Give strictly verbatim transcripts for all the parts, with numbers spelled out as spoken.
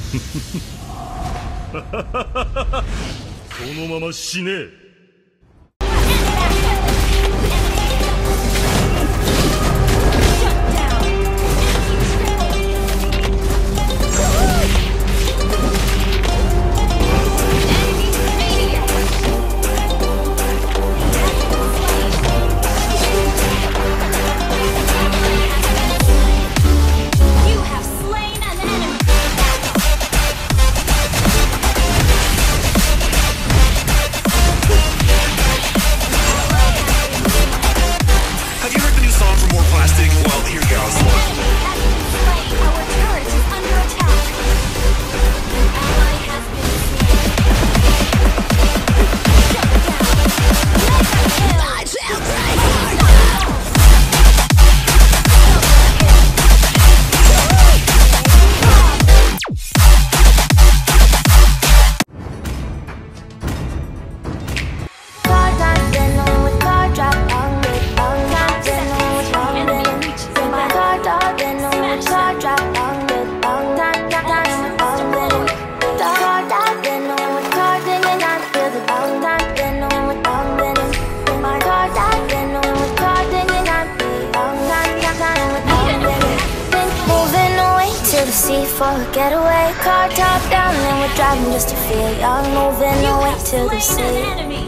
このまま死ねえ。 For a getaway, car top down and we're driving just to feel young. Moving away to the sea,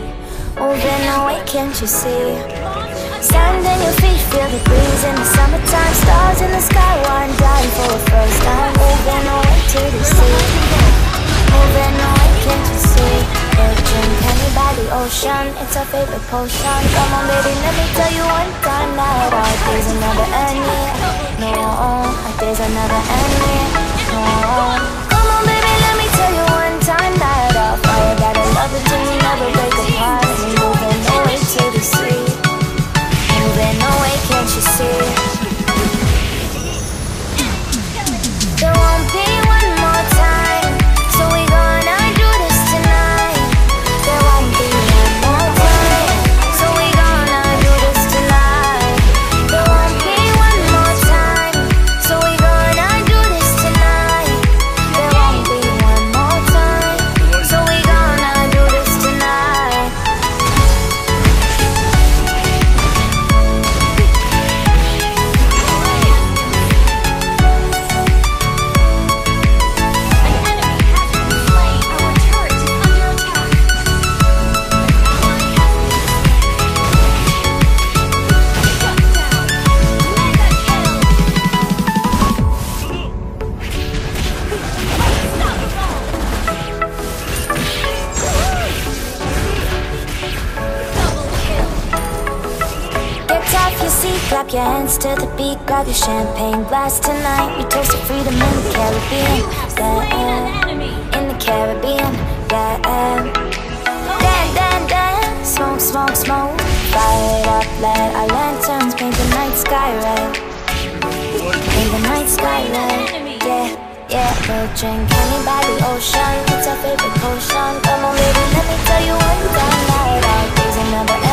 moving away, can't you see? Sand in your feet, feel the breeze in the summertime. Stars in the sky, one dying for the first time. Moving away to the sea, moving away, can't you see? Virgin penny by the ocean, it's our favorite potion. Come on baby, let me tell you one time that our days are never ending. No, our days are never ending. No. Come on baby, let me tell you one time that I'll fire that I love it till we never break apart. And moving away to the sea, moving away, can't you see? There won't be one more time, so we gonna do this tonight. There won't be one more time, so we gonna do this tonight. There won't be one more time, so we gonna do this tonight. There won't be one more time, so we gonna do this tonight. Clap your hands to the beat, grab your champagne glass tonight. We toast to freedom in the Caribbean, yeah, in the Caribbean, yeah. Dan, dan, dan, smoke, smoke, smoke. Fire it up, let our lanterns paint the night sky red. Paint the night sky red, yeah, yeah. We'll drink honey by the ocean, it's our favorite potion. Come on baby, let me tell you one time that our days will never end.